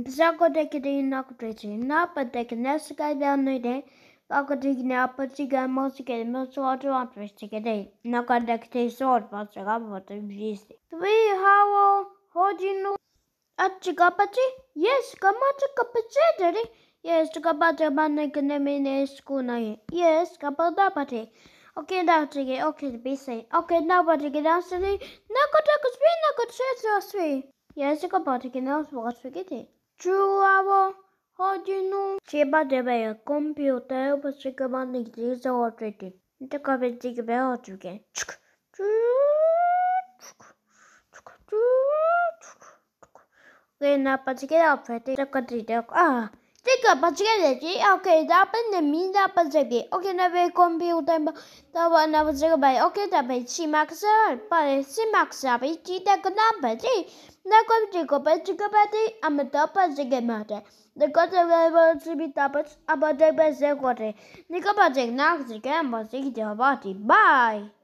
Psakotekiri nakutriti, napatekineska downide, Pakatigna Patiga Mosike, Moswater Opristicade, Nakadakte sword, Pasagapata Visi. 3 how Hodino Achikapati? Yes, Kamata Kapacetari. Yes, Kapata Banakanamine Skuna. Yes, Kapadapati. Okay, that's it. Okay, be safe. Okay, now what to get out today? Nakatakas be Nakatsetsu. Yes, Kapata can also watch to get it. True, our Hodino. Chiba de computer, but Chikabanik is already. The carpet take a bell to get. Okay, particular pretty take particular okay, that been mean that particular okay, never computer that one never say by okay, that by she max but she max up it that could not be not going to go back to go back I'm a top as a game matter. The got a to be tapped about the best quarter. Nick about the next game was body. Bye.